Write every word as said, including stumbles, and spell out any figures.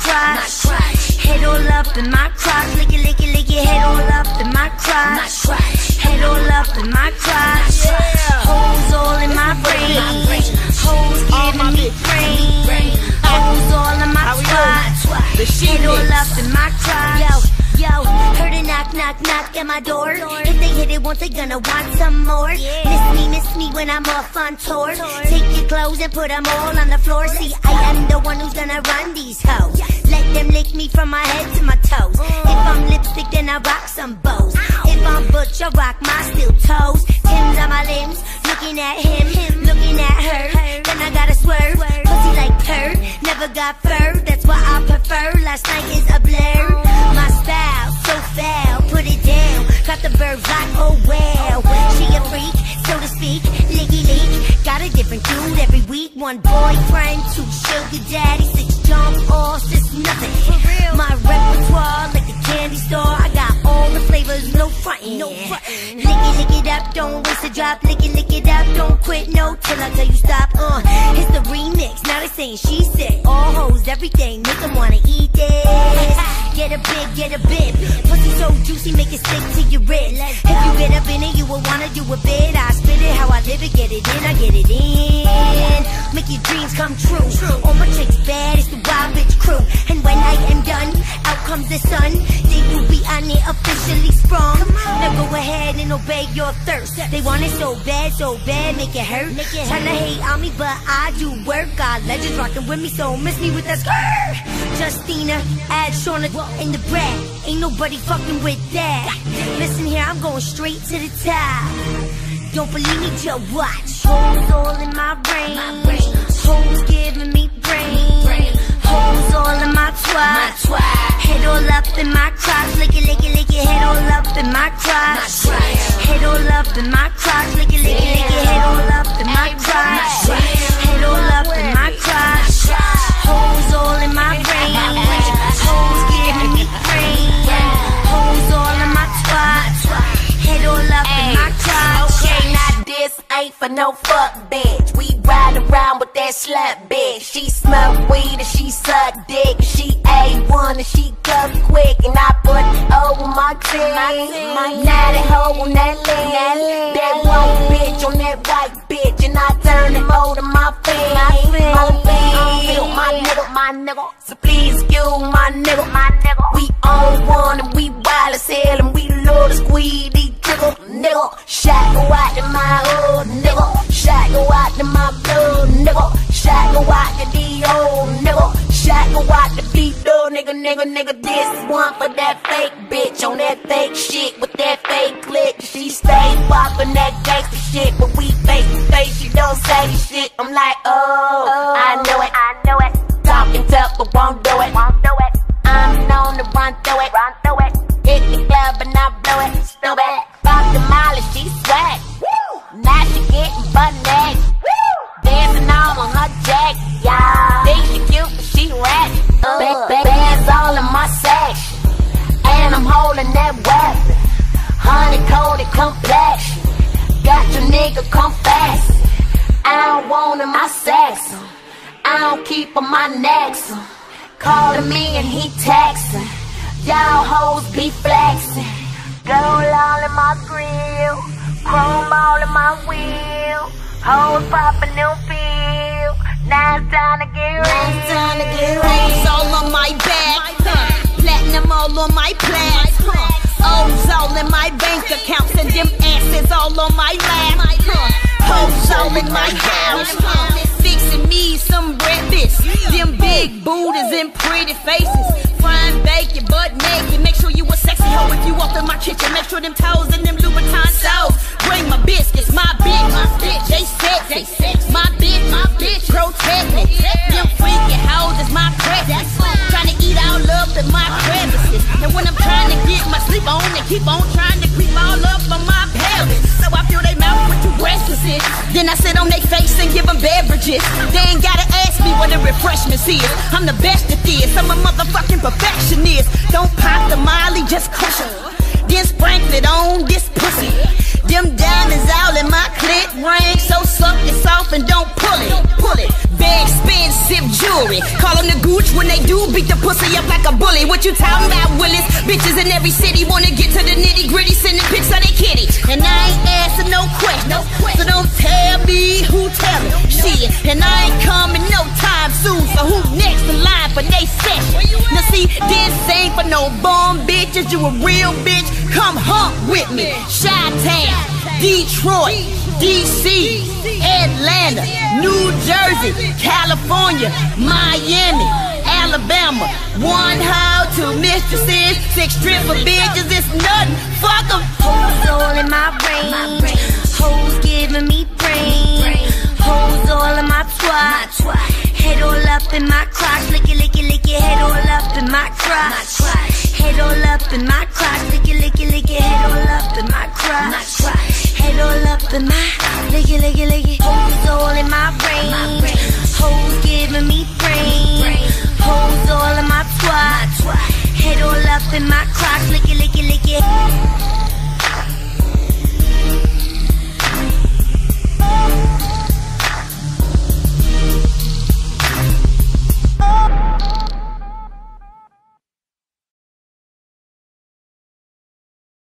crotch. Head all up in my crotch. Lick it, lick it, lick it. Head all up in my crotch. Head all up in my crotch. Hoes all in my brain. Hoes giving me brain. Hoes all in my crotch. Head all up in my crotch. Yo, heard a knock, knock, knock at my door. If they hit it once, they gonna want some more. Miss me, miss me when I'm off on tour. Take your clothes and put them all on the floor. See, I am the one who's gonna run these hoes. Let them lick me from my head to my toes. If I'm lipstick, then I rock some bows. If I'm butch, I rock my steel toes. Tim's on my limbs, looking at him, looking at her. Then I gotta swerve, pussy like purr. Never got fur, that's why I prefer. Last night is a blur. My style, so foul, put it down. Got the birds like, oh well. She a freak, so to speak, licky leak. Got a different dude every week. One boyfriend, two sugar daddy, six jump offs, it's nothing. My repertoire like the candy store. I got all the flavors, no frontin'. No frontin'. Lick it, lick it up, don't waste a drop. Lick it, lick it up, don't quit, no, till I tell you stop. Uh, it's the remix, now they saying she sick. All hoes, everything, make them wanna eat this. Get a big, get a bit. Pussy so juicy, make it stick to your wrist. If you get up in it, you will wanna do a bit. I spit it how I live it, get it in, I get it in. Make your dreams come true. All my chicks bad, it's the wild bitch crew. And when I am done, out comes the sun. They will be on it officially sprung. Now go ahead and obey your thirst. They want it so bad, so bad, make it hurt. Tryna hate on me, but I do work. Got legends rocking with me, so miss me with that skirt. Justina, add Shauna in the brat. Ain't nobody fucking with that. Listen here, I'm going straight to the top. Don't believe me, just watch. Hoes all in my brain. Hoes giving me brain. Hoes all in my twat. Head all up in my crotch. Lick it, lick it, lick it. Head all up in my crotch. Head all up in my crotch. Lick it, lick it, lick it. Head all up in my crotch. Head all up in my crotch. Hoes all in my brain. Hoes giving me brain. Hoes all in my twat. Head all up in my crotch. Okay, now this ain't for no fuck bitch. We ride around with that slut bitch. She smoke weed and she suck dick. She A one and she come quick. And I put over my team. Now that hoe on that leg. That white bitch on that white bitch. And I turn them over to my face. My face, my nigga, my nigga. So please excuse my nigga, my nigga. We on one and we wild as hell. And we love to squeeze these trigger, nigga. Shot go out to my hood, nigga. Shot go out to my blood, nigga. Shot go out to the old nigga. Shot go out to beat the nigga, nigga, nigga. This one for that fake bitch on that fake shit with that fake click. She stay poppin' that gangsta shit, but we face to face. She don't say shit. I'm like, oh, oh, I know it, I know it. Talking tough, but won't do it, won't do it. I'm known to run through it, run through it. Hit the club and I blow it, stupid. Pop the molly, she swag. Now she getting butt neck. Dancing all on her jack, yeah. Think she cute, but she rat. Uh, bands all in my sack. And I'm holding that weapon. Honey coated complexion. Got your nigga come fast. I don't want him my sex. I don't keep on my neck. Calling me and he texting. Y'all hoes be flexing. Gold all in my grill. Chrome all in my wheel. Hoes poppin' new feel. Now it's time to get real. Now it's time to get real. Rings all on my back, huh? Platinum all on my plaque, huh? O's all in my bank accounts and them asses all on my lap, huh? Hoes all in my house, huh? Fixing me some breakfast. Them big booties and pretty faces. Frying bacon, butt naked. Make sure you a sexy hoe if you walk in my kitchen. Make sure them toes and them Louboutin soles. Bring my biscuits, my bitch, my bitch. They sexy, my bitch, my bitch. Protect me. Them freaky hoes is my preference. Trying to eat all up in my crevices. And when I'm trying to get my sleep on, they keep on trying to creep all up on my pelvis. So I fill they mouth with two restlessness. Then I sit on their face and give them beverages. They ain't gotta ask me what the refreshments is. I'm the best at this. I'm a motherfucking perfectionist. Don't pop the molly, just crush it. Then sprinkle it on this pussy. Them diamonds all in my clit ring. So soft and soft and don't pull it, pull it. Very expensive jewelry. Call them the gooch when they do beat the pussy up like a bully. What you talking about, Willis? Bitches in every city wanna get to the nitty gritty, sending pics of their kitty. And I ain't asking no questions, so don't tell me who tell me. Shit, and I ain't coming no time soon, so who next in line for they session? Now see, this ain't for no bum bitches. You a real bitch, come hump with me. Chi-Town, Detroit, D C, Atlanta, New Jersey, California, Miami, Alabama. One hoe, two mistresses, six stripper bitches, it's nothing. Fuck them. Hoes all in my brain, hoes giving me brain. Hoes all in my twat, head all up in my crotch. Lick it, lick it, lick it, head all up in my crotch. Head all up in my crotch. Lick it, lick it, lick it, head all up in my crotch. Head all up in my, lick it, lick it, lick it. Hoes all in my brain, hoes giving me brain. Hoes all in my twat, head all up in my crotch. Lick it, lick it, lick it.